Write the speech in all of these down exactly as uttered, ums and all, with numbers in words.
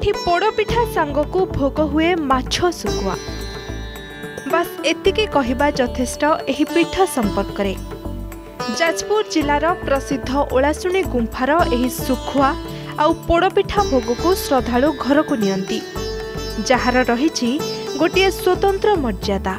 एठी पोड़पिठा सांगकू भोग हुए माछ सुखुआ। बस एतिकी कहिबा यथेष्ट एही पीठ संपर्क रे। जाजपुर जिलार प्रसिद्ध ओलासुणी गुंफार एही सुखुआ आउ पोड़पिठा भोग को श्रद्धालु घर को नियंती, जहार रहिछि गोटे स्वतंत्र मर्यादा।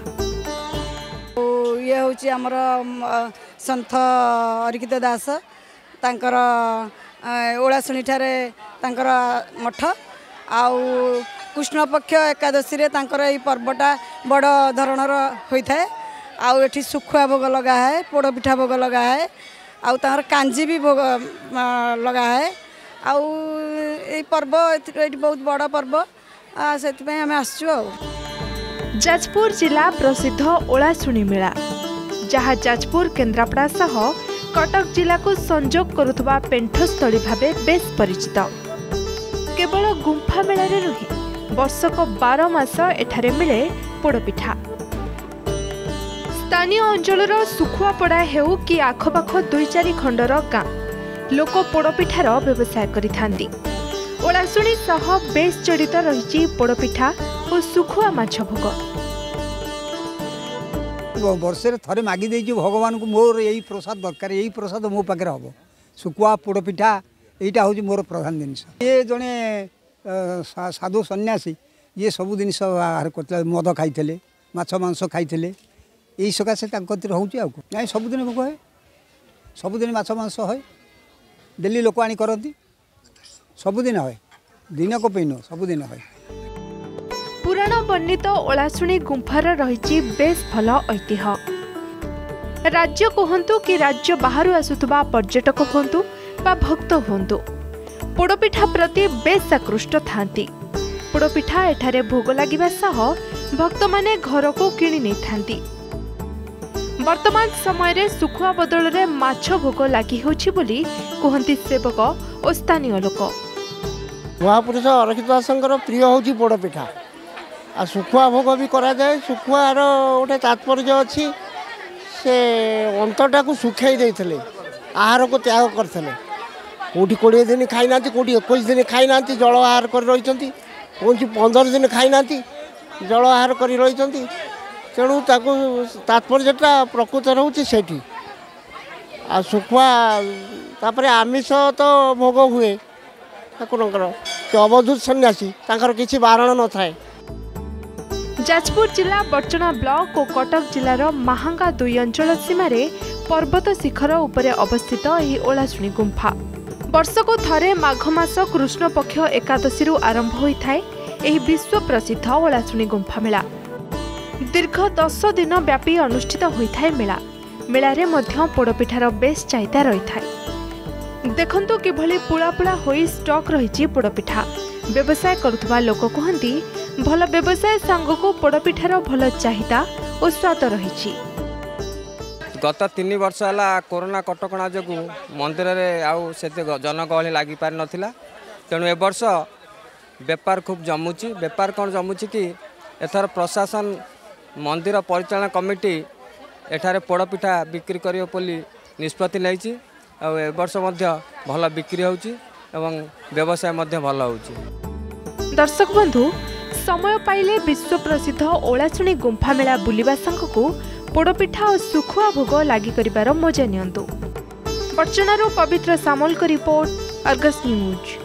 ये हूँ आमर सन्थ अरिकित दास तांकर ओलासुणी ठारे तांकर मठ आउ कृष्ण पक्ष एकादशी रे तांकर ई पर्वटा बड़ धरणर होता है। आउ एठी सुखुआ भोग लगा है, पोड़ पिठा भोग लगा है, आउ तांकर कांजी भी भोग लगा है। आउ ए पर्व एठी बहुत बड़ पर्व से आम आसचु। जाजपुर जिला प्रसिद्ध ओलासुणी मेला, जहाँ जाजपुर केन्द्रापड़ा सह कटक जिला को संजोग करुवा पेंठस्थली भावे बेस परिचित। केवल गुंफा मेला रे नुहे, वर्षक बार मास एठारे मिले पोड़पिठा। स्थानीय अंचलर सुखुआ पड़ा हेउ कि आखपाख दुई चारि खंडर गाँ लोक पोड़पिठार व्यवसाय करिथांती। ओलासुणी सह बेस जड़ित रही पोड़पिठा और सुखुआ माछ भोग। वर्षे थे मागी दे भगवान को मोर यही प्रसाद दरकार, यही प्रसाद मो पाखे हम सुखुआ पोड़पिठा यहाँ हूँ मोर प्रधान जिनस। ये जड़े साधु सन्यासी ये सब जिन करते मद खाई माछ मांस खाई यही सकाशे रोचे आ ना सबुदिन भोग है, सबुदिन माछ मांस है, डेली लोक आनी करती सबुदिन है, दिन को पैन सबुदिन है। पुराण वर्णित ओलासुणी गुंफार रही बेस भल ऐतिह्य। राज्य कहतु कि राज्य बाहर आसुवा पर्यटक हूँ बा भक्त हूँ, पोड़पिठा प्रति बेस आकृष्ट थांती। पोड़पिठा एठारे भोग लगिबा सह भक्त माने घर को किणी नहीं थांती। वर्तमान समय रे सुखुआ बदल रे माछ भोग लगी होछि बोली कहंती सेवक और स्थानीय लोक। महापुरुष अरखित दासंकर प्रिय होछि पोड़पिठा आ सुखुआ भोग भी करा जाए। सुखुआर गोटे तात्पर्य अच्छी, से अंतटा को सुखाई देते आहार को त्याग करते। कौटी कोड़े दिन खाई ना, कौटी एक दिन खाई ना, जल आहार कर रही, कौन पंदर दिन खाई ना जल आहार कर रही। तेणु तात्पर्यटा प्रकृत रोचे से आ सुखुआ तापर आमिष तो भोग हुए ठाकुर अवधूत सन्यासी तांकर किसी बारण न थाए। जाजपुर जिला बर्चना ब्लॉक और कटक जिलार महांगा दुई अंचल सीमारे पर्वत शिखर उपरे अवस्थित एही ओलासुणी गुंफा। वर्षको थरे माघ मास कृष्ण पक्ष एकादशी आरंभ होइथाय एही विश्व प्रसिद्ध ओलासुणी गुंफा मेला। दीर्घ दस दिन व्यापी अनुष्ठित होइथाय मेला। मेलारे मध्य पोड़पिठार बेस चाहिदा रहिथाय। देखंतु किभली पुला पुला होई स्टॉक रहिछि पोड़पिठा। व्यवसाय करुवा लोक कहंती भल व्यवसाय सांगको पोड़पिठार भल चाहिदा और स्वाद रहिछि। गत तीन वर्ष है कोरोना कटकणा जो मंदिर में आउ से जनगहली लगी पार नाला। तेणु ए वर्ष बेपार खूब जमुची। बेपार कौन जमुची कि एथर प्रशासन मंदिर परिचालन कमिटी एठारे पोड़पिठा बिक्री करियो बोली निष्पत्ति नहीं। ए वर्ष भल बिक्री होउची एवं व्यवसाय भल होउची। दर्शक बंधु, समय पाइले विश्व प्रसिद्ध ओलासुणी गुंफा मेला बुलिबा संगकू पोड़पिठा और सुखुआ भोग लगी करिबार मजा नियंतु। बर्चनारू पवित्र सामल को रिपोर्ट, अर्गस न्यूज।